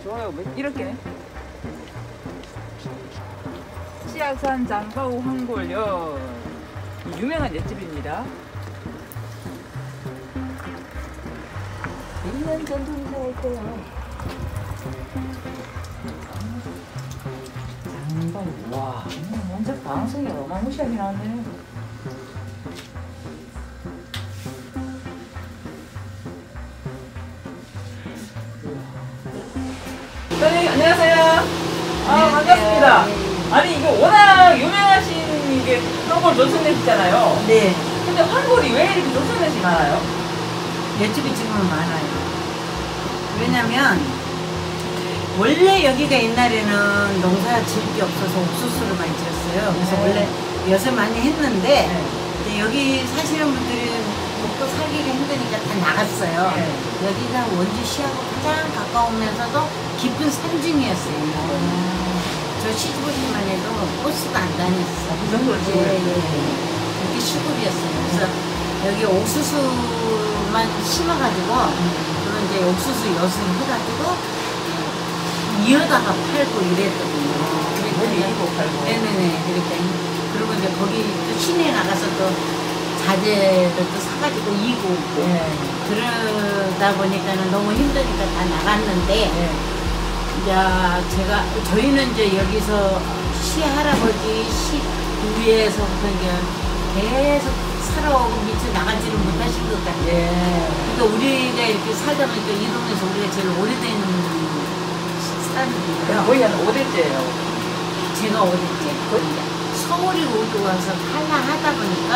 좋아요. 이렇게 치악산 장가오 황골역 유명한 옛집입니다. 1년 전통사일 거예요. 장가오. 와, 완전 방송이 어마무시하게 나왔네. 선생님 안녕하세요. 반갑습니다. 아니 이거 워낙 유명하신 이게 황골 조청넷이잖아요. 네. 근데 황골이 왜 이렇게 조청넷이 많아요? 옆집이 지금은 많아요. 왜냐면 원래 여기가 옛날에는 농사 지을 게 없어서 옥수수를 많이 지었어요. 그래서 네. 원래 엿을 많이 했는데 네. 이제 여기 사시는 분들이 먹고 살기가 힘드니까 다 나갔어요. 네. 여기가 원주시하고 가장 가까우면서도 깊은 산중이었어요. 저 시집 올 때만 해도 버스도 안 다녔어요. 그 정도로 예, 그렇게 시골이었어요. 그래서 여기 옥수수만 심어가지고 그런 이제 옥수수 엿을 해가지고 이어다가 팔고 이랬거든요. 이고 팔고. 네네네. 그러니까 그리고 이제 거기 또 시내에 나가서 또 자재를 또 사가지고 이고 오고 네. 그러다 보니까는 너무 힘드니까 다 나갔는데 네. 이제 저희는 이제 여기서 시할아버지 위에서부터 이제 계속 살아오고 밑에 나가지를 못하신 것 같아요. 예. 그러니까 우리가 이렇게 살다 보니까 이 동네에서 우리가 제일 오래된 사람들이에요. 거의 한 5대째예요. 제가 5대째. 서울이 오고 와서 탈라 하다 보니까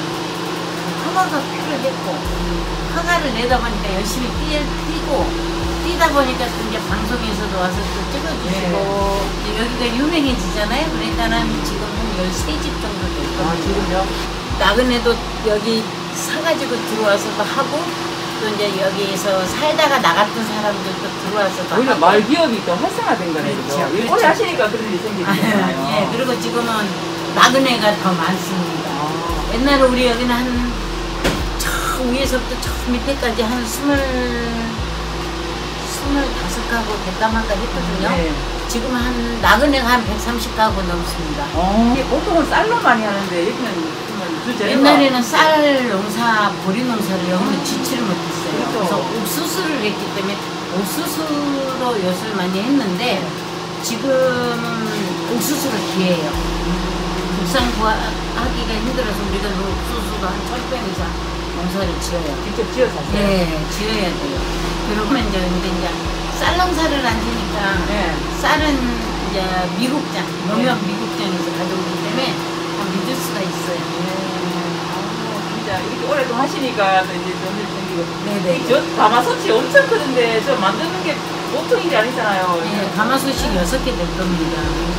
화가가 필요했고 화가를 내다 보니까 열심히 뛰고 뛰다 보니까 또 이제 방송에서도 와서 또 찍어주시고 이제 여기가 유명해지잖아요. 그러니까는 지금 한 13집 정도 될 아, 거예요. 지금요? 나그네도 여기 사가지고 들어와서도 하고 또 이제 여기서 살다가 나갔던 사람들도 들어와서도 오히려 하고 마을 기업이 더 활성화된 거네요. 그렇죠. 그죠? 그렇죠. 오래 하시니까 그런 일이 생기는 거잖아요. 예, 그리고 지금은 나그네가 더 많습니다. 옛날에 우리 여기는 한 저 위에서부터 저 밑에까지 한 25가구 100가마까지 했거든요. 네. 지금 한 나그네가 한 130가구 넘습니다. 이게 보통은 쌀로 많이 하는데 여기는 주재료가 옛날에는 쌀 농사, 보리 농사를 여기는 지치를 못했어요. 그렇죠. 그래서 옥수수를 했기 때문에 옥수수로 엿을 많이 했는데 지금은 옥수수가 기회예요. 국산 구하기가 힘들어서 우리가 옥수수도 한 1000평 이상 농사를 지어요. 직접 지어서 하세요? 네, 지어야 돼요. 그러면 이제 쌀 농사를 안 지니까 네. 쌀은 이제 미국장, 농협 미국장에서 가져오기 때문에 다 믿을 수가 있어요. 진짜 이렇게 오랫동안 하시니까 또 이제 좋은 일 생기고. 네네. 저 가마솥이 엄청 크는데 저 만드는 게 보통 일이 아니잖아요. 네, 가마솥이 6개 될 겁니다. 근데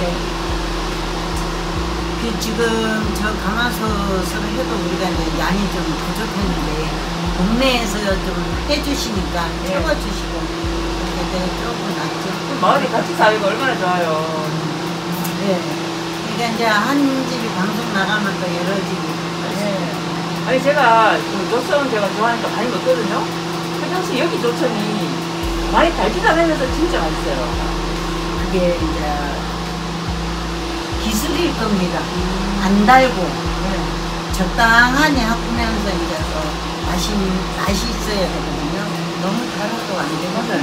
지금 저 가마솥을 해도 우리가 이제 양이 좀 부족했는데 동네에서 좀 해주시니까 채워주시고 그때 조금 낫죠. 마을이 같이 살고 얼마나 좋아요. 네. 그러니까 이제 한 집이 방송 나가면 또 여러 집이 네. 아니 제가 그 조청 제가 좋아하니까 많이 먹거든요. 그 당시 여기 조청이 많이 달지도 않으면서 진짜 맛있어요. 그게 이제 기술일 겁니다. 안 달고 적당하니 하면서 이제 또 맛이 있어야 되거든요. 너무 달아도 안 되고. 맞아요.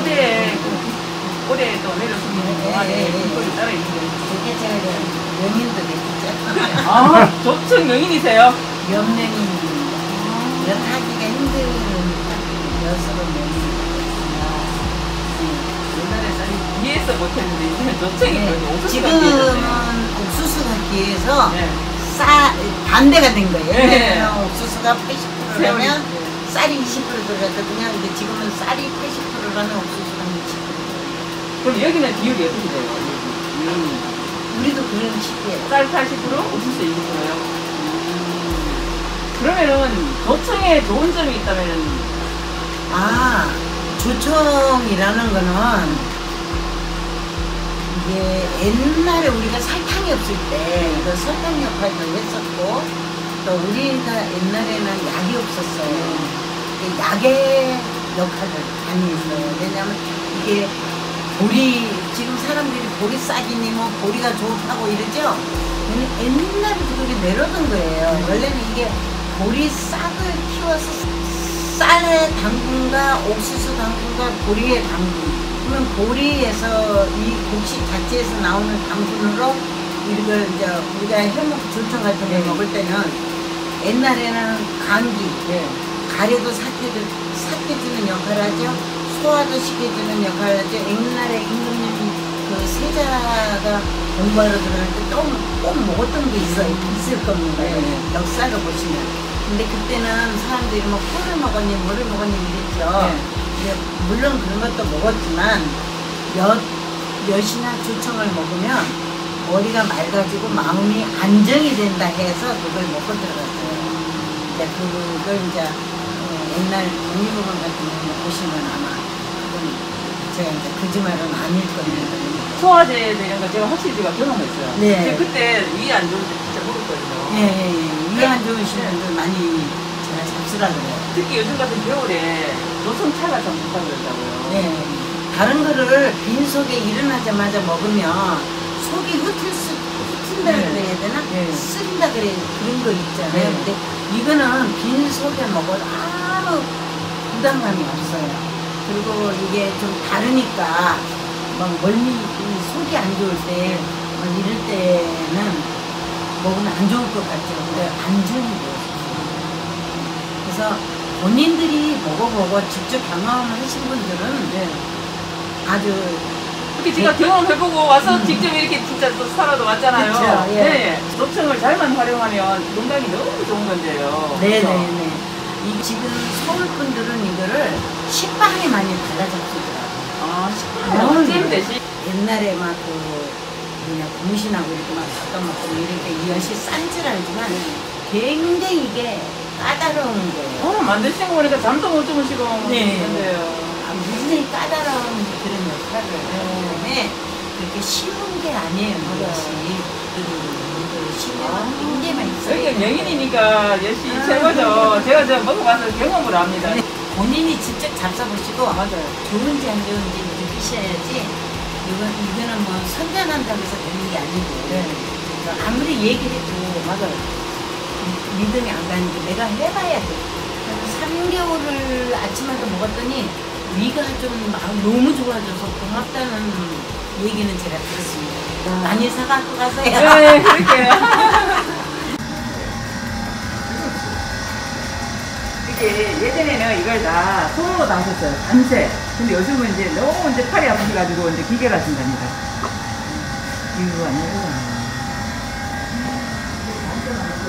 5대 또 내려오시는 동안에 그걸 따라 있는데. 그게 제가 명인도 됐죠. 아, 조청 명인이세요? 염령입니다. 엿하기가 힘드니까 엿으로 명인입니다. 옛날에 쌀이 귀해서 못했는데 이제는 조청이 거의 옥수수가 지금은 귀해졌네요. 옥수수가 귀해서 네. 반대가 된 거예요. 네. 옛날에는 옥수수가 80%라면 쌀이 20% 들어갔거든요. 근데 지금은 쌀이 80%라면 옥수수가 20%. 그럼 여기는 비율이 어떻게 돼요? 우리도 그런 식이에요. 쌀 80%, 옥수수 20%요? 그러면은 조청에 좋은 점이 있다면은 조청이라는 거는 이게 옛날에 우리가 설탕이 없을 때 그 설탕 역할도 했었고 또 우리가 옛날에는 약이 없었어요. 그 약의 역할을 많이 했어요. 왜냐하면 이게 보리, 지금 사람들이 보리 싹이니 뭐 보리가 좋다고 이러죠? 옛날부터 그게 내려오던 거예요. 원래는 이게 보리 싹을 키워서 쌀에 담근가 옥수수 담근가 보리에 담근. 그러면 보리에서 이 곡식 자체에서 나오는 당분으로 이걸 이제 우리가 해먹 조청 같은 거 먹을 때는 옛날에는 감기, 가래도 삭혀주는 역할을 하죠. 소화도 시켜주는 역할을 하죠. 옛날에 임금님 그 세자가 공부하러 들어갈 때 꼭 먹었던 게 있을 겁니다. 역사를 보시면. 근데 그때는 사람들이 뭐 꿀을 먹었니 뭐를 먹었니 이랬죠. 이제 물론 그런 것도 먹었지만 엿이나 조청을 먹으면 머리가 맑아지고 마음이 안정이 된다 해서 그걸 먹고 들어갔어요. 근데 그걸 이제 옛날 독립의원 같은 거 보시면 아마 그건 제가 이제 거짓말은 아닐 겁니다. 소화제 이런 거 제가 확실히 제가 경험했어요. 네. 근데 그때 위 안 좋을 때 진짜 먹었거든요. 위 안 좋으신 분들 많이 제가 잡수라고요. 특히 요즘 같은 겨울에 노성차가 좀 좋다고 그러더라고요. 네. 다른 거를 빈속에 일어나자마자 먹으면 속이 흩힌다 그래야 되나? 쓰린다 그래야 그런 거 있잖아요. 근데 이거는 빈속에 먹어도 아무 부담감이 없어요. 그리고 이게 좀 다르니까 막 멀미, 속이 안 좋을 때, 막 이럴 때는 먹으면 안 좋을 것 같아요. 근데 안전이고요. 그래서 본인들이 먹어보고 직접 경험하신 분들은 아주 특히 제가 경험해보고 와서 직접 이렇게 진짜 또 살아도 왔잖아요. 그쵸, 예. 네. 노청을 잘만 활용하면 건강이 너무 좋은 건데요. 네네네. 지금 서울 분들은 이거를 식빵에 많이 발라 잡수더라고요. 아, 식빵 잼 대신. 옛날에 막 고무신하고 이렇게 막 섞어먹고 이렇게 이 엿이 싼 줄 알지만 굉장히 이게 까다로운 거예요. 만드시는 거 보니까 잠도 못 주무시고 그런데요. 굉장히 까다로운 그런 역할을 하기 때문에 그렇게 쉬운 게 아니에요. 이것이. 쉬면 굉장히 많이 있어요. 여기가 명인이니까 열심히 최고죠. 제가 저 먹어봐서 경험을 합니다. 본인이 직접 잡숴보시고 맞아요. 좋은지 안 좋은지 느끼셔야지. 이거는 뭐 선전한다고 해서 되는 게 아니고 아무리 얘기를 해도 맞아요. 믿음이 안 가니까 내가 해봐야 돼. 3개월을 아침마다 먹었더니 위가 좀 너무 좋아져서 고맙다는 얘기는 제가 들었습니다. 많이 사갖고 가세요. 네, 그럴게요. 이렇게 예전에는 이걸 다 손으로 다 하셨어요. 밤새. 근데 요즘은 이제 너무 이제 팔이 아프셔가지고 이제 기계를 하신답니다. 이거 아니에요?